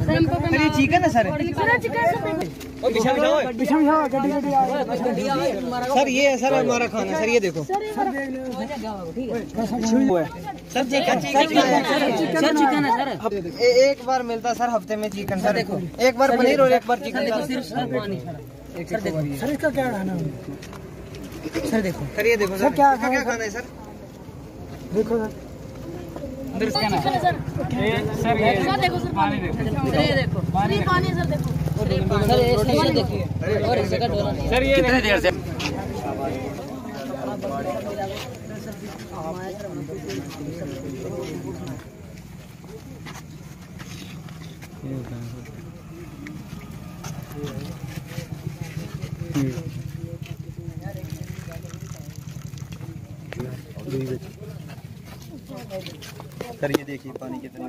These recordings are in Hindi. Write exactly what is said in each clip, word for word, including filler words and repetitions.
ये चिकन है सर। सर ये है सर हमारा खाना। सर ये देखो सर चिकन है सर। एक बार मिलता सर हफ्ते में चिकन सर। देखो एक बार पनीर और एक बार चिकन। सर इसका क्या खाना है सर? देखो सर ये देखो सर क्या क्या खाना है सर? देखो सर सर ये देखो सर पानी देखो ये देखो पानी पानी सर देखो सर ये देखिए और इसे का डोला नहीं सर। ये कितने देर से सर ये देखिए पानी कितना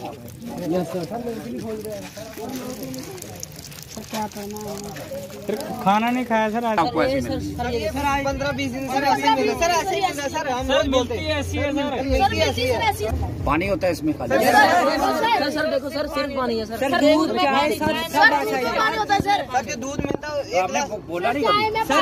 खाना नहीं खाया सर आज। सर आज पंद्रह बीस दिन सर ऐसे ही मिला सर। ऐसे ही मिला सर। हम रोज बोलते हैं ऐसी है सर। पानी होता है इसमें खाली। सर सर देखो सर सिर्फ पानी है सर। सर दूध क्या है सर? सब पानी होता है सर। सर जो दूध मिलता है आपने बोला नहीं सर।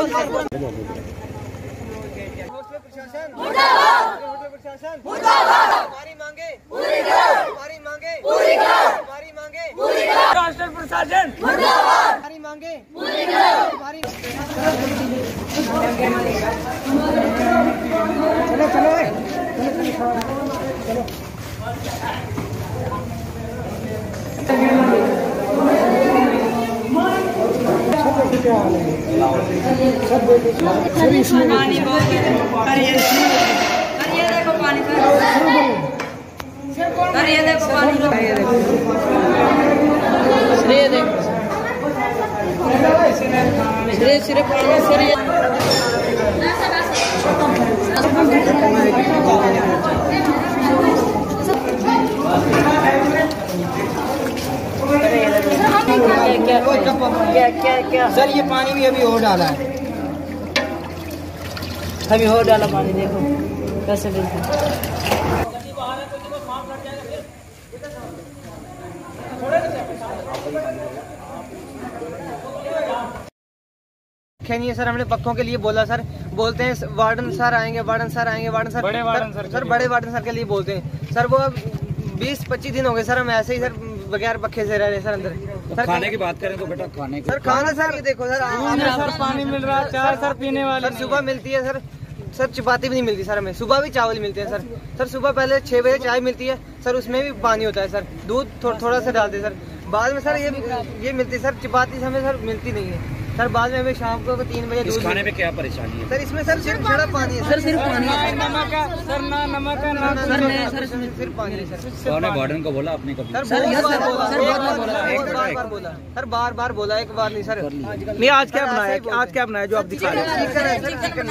हमारी मांगे पूरी करो। हमारी मांगे पूरी करो। हमारी मांगे पूरी करो। राष्ट्र प्रशासन मुर्दाबाद। हमारी मांगे पूरी करो। हमारी चलो चलो सर इसमें पानी बहुत है। ये देखो पानी सर। ये देखो पानी सर। ये देखो सिर्फ सिर्फ पानी सर। ये क्या क्या क्या सर ये पानी भी अभी और डाला है। अभी और डाला पानी। देखो कैसे देखो नहीं है सर। हमने पक्कों के लिए बोला सर। बोलते हैं वार्डन सर आएंगे, वार्डन सर आएंगे, वार्डन सर बड़े वार्डन सर, सर बड़े वार्डन सर के लिए बोलते हैं सर। वो बीस पच्चीस दिन हो गए सर हम ऐसे ही सर बगैर पक्के से रह रहे सर अंदर। सर खाने की बात करें तो बेटा खाने सर खाना सर ये देखो सर पानी मिल रहा है, चाय सर पीने वाले सुबह मिलती है सर। सर चपाती भी नहीं मिलती सर हमें। सुबह भी चावल मिलते हैं सर। सर सुबह पहले छह बजे चाय मिलती है सर। उसमें भी पानी होता है सर। दूध थो, थोड़ा सा डालते हैं सर। बाद में सर ये ये मिलती है सर। चपाती हमें सर मिलती नहीं है सर। बाद में हमें शाम को तीन बजे दूध। खाने में क्या परेशानी है सर? इसमें सर सिर्फ थोड़ा पानी है सर। सिर्फ पानी है नमक है सर। ना नमक है ना सर। नहीं सर सिर्फ पानी है सर। आपने वार्डन को बोला आपने कभी? सर बहुत बार बोला सर। बहुत बार बोला एक बार बार बोला सर। बार बार बोला एक बार नहीं सर। नहीं आज क्या बनाया? आज क्या बनाया जो आप दिखा रहे हैं? चिकन है सर। चिकन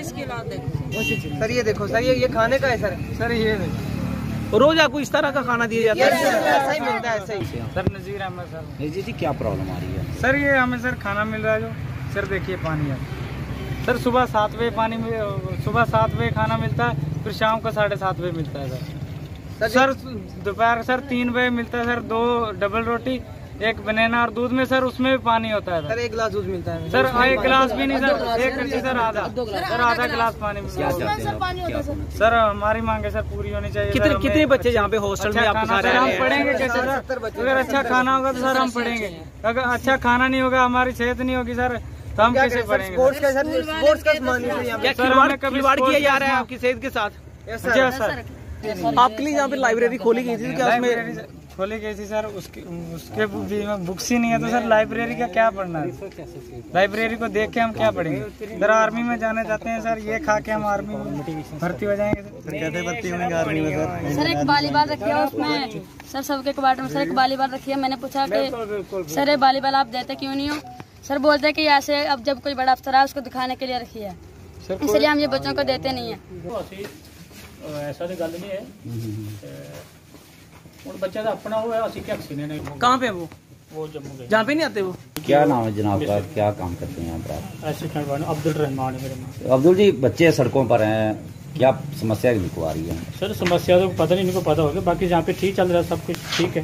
सर ये देखो सर। ये ये खाने का है सर। सर ये रोज आपको इस तरह का खाना दिया जाता है? ऐसा ही मिलता है ऐसा ही सर। नजीर अहमद सर। नजीर जी क्या प्रॉब्लम आ रही है सर? ये हमें सर खाना मिल रहा है जो सर देखिए पानी है सर। सुबह सात बजे पानी सुबह सात बजे खाना मिलता है, फिर शाम को साढ़े सात बजे मिलता है सर। सर दोपहर सर तीन बजे मिलता है सर। दो डबल रोटी, एक बनाना और दूध में सर उसमें भी पानी होता है सर। एक गिलास दूध मिलता है सर। एक गिलास भी नहीं सर। एक कच्ची सर आधा सर आधा गिलास पानी मिलता है सर। हमारी मांगे सर पूरी होनी चाहिए। कितने कितने बच्चे यहाँ पे हॉस्टल में आपके साथ रह रहे हैं? हम पढ़ेंगे कैसे सर? अगर अच्छा खाना होगा तो सर हम पढ़ेंगे। अगर अच्छा खाना नहीं होगा, हमारी सेहत नहीं होगी सर, तो हम कैसे पढ़ेंगे? स्पोर्ट्स का सर। स्पोर्ट्स का सामान क्या खिलवाड़ किया जा रहा है आपकी सेहत के साथ? जी सर। आपके लिए यहाँ पे लाइब्रेरी खोली गई थी क्या? उसमें खोली गई थी सर। उसके उसके बुक्स ही नहीं है तो सर लाइब्रेरी का क्या पढ़ना है? लाइब्रेरी को देख के हम क्या पढ़ेंगे? इधर आर्मी में जाने जाते हैं सर। ये खा के हम आर्मी में भर्ती हो जाएंगे सर। कैसे भर्ती होंगे आर्मी में सर? सर एक वॉलीबॉल रखी है उसमें सर। सबके कबाड़ में सर एक वॉलीबॉल रखी है। मैंने पूछा कि सर ये वॉलीबॉल आप देते क्यों नहीं हो? सर बोलते कि ऐसे अब जब कोई बड़ा अफसर है उसको दिखाने के लिए रखी है, इसलिए हम ये बच्चों को देते नहीं है। ऐसा तो गल नहीं है। बच्चा तो अपना हुआ है। कहाँ पे वो वो जम्मू गए। जहाँ पे नहीं आते वो? क्या नाम है जनाब का? क्या काम करते हैं यहाँ पर? असिस्टेंट अब्दुल रहमान है मेरा नाम। अब्दुल जी बच्चे सड़कों पर हैं, क्या समस्या इनको आ रही है? सर समस्या तो पता नहीं, इनको पता होगा। बाकी जहाँ पे ठीक चल रहा है सब कुछ ठीक है।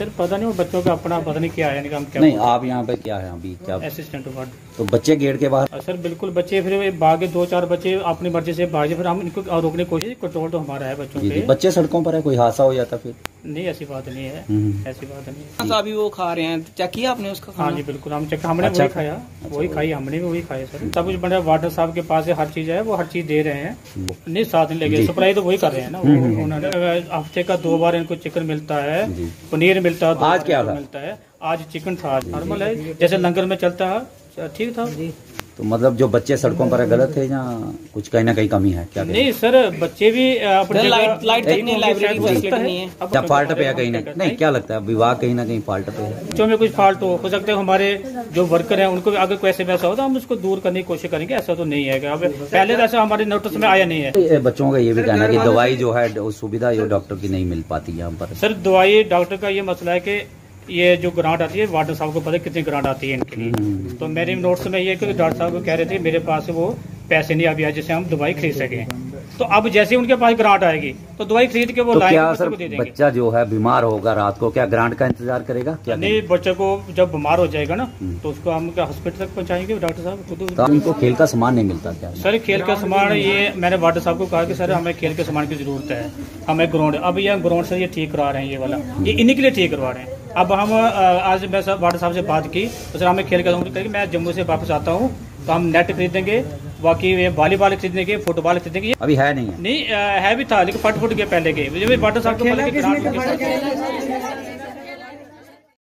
सर पता नहीं वो बच्चों का अपना पता नहीं क्या है इनका, हम क्या नहीं आप यहाँ पे क्या है अभी क्या? Assistant ward. तो बच्चे गेट के बाहर? सर बिल्कुल बच्चे फिर भागे, दो चार बच्चे अपनी मर्जी से भागे, फिर हम इनको रोकने की कोशिश, कंट्रोल तो हमारा है बच्चों जी, जी, पे। बच्चे सड़कों पर है, कोई हादसा हो जाता फिर? नहीं ऐसी बात नहीं है, हम्म। ऐसी बात नहीं है। तो अभी वो खा रहे हैं, चेक किया आपने उसका हाँ खाना? जी बिल्कुल, हम चेक, हमने अच्छा, वही खाया, अच्छा, वही खाई, हमने भी वही खाया सर। सब कुछ बड़ा वार्डन साहब के पास है, हर चीज है, वो हर चीज दे रहे हैं। नहीं साथ नहीं लगे, सप्लाई तो वही कर रहे हैं ना वो। उन्होंने हफ्ते का दो बार इनको चिकन मिलता है, जी। पनीर मिलता है, दो आज बार क्या इनको था? मिलता है। आज चिकन था, नॉर्मल है जैसे लंगर में चलता है, ठीक था। तो मतलब जो बच्चे सड़कों पर है गलत है या कुछ कहीं ना कहीं कमी है क्या? नहीं सर बच्चे भी अपने लाइट लाइट तक नहीं, लाइब्रेरी की फैसिलिटी नहीं है। क्या फॉल्ट पे है कहीं ना नहीं? क्या लगता है विभाग कहीं ना कहीं फॉल्ट पे है? बच्चों में कुछ फॉल्ट हो सकता है, हमारे जो वर्कर हैं उनको भी अगर कोई ऐसे वैसा हो तो हम उसको दूर करने की कोशिश करेंगे, ऐसा तो नहीं है। अब पहले तो ऐसा हमारे नोटिस में आया नहीं है। ये बच्चों का ये भी कहना है कि दवाई जो है वो सुविधा जो डॉक्टर की नहीं मिल पाती यहाँ पर। सर दवाई डॉक्टर का ये मसला है कि ये जो ग्रांट आती है वार्डन साहब को पता है कितनी ग्रांट आती है इनके लिए। तो मेरे नोट्स में ये कि डॉक्टर साहब को कह रहे थे मेरे पास वो पैसे नहीं अभी आए जिससे हम दवाई खरीद सकें। तो अब जैसे उनके पास ग्रांट आएगी तो दवाई खरीद के वो तो लाएंगे, क्या बच्चों सर को दे देंगे। बच्चा जो है बीमार होगा रात को, क्या ग्रांट का इंतजार करेगा क्या? नहीं बच्चे को जब बीमार हो जाएगा ना तो उसको हम हॉस्पिटल तक पहुंचाएंगे डॉक्टर साहब खुद। तो उनको खेल का सामान नहीं मिलता क्या? सर खेल का सामान ये मैंने वार्डन साहब को कहा कि सर हमें खेल के सामान की जरूरत है, हमें ग्राउंड, अब ये ग्राउंड सर ये ठीक करवा रहे हैं, ये वाला ये इन्हीं के लिए ठीक करवा रहे हैं। अब हम आज मैं वार्डन साहब से बात की तो सर हमें खेल का सामान करेंगे, मैं जम्मू से वापस आता हूँ तो हम नेट खरीदेंगे, बाकी ये वॉलीबॉल खरीदेंगे, फुटबॉल खरीदेंगे। अभी है नहीं है? नहीं है भी था लेकिन फट फुट गया पहले के, वार्डन साहब को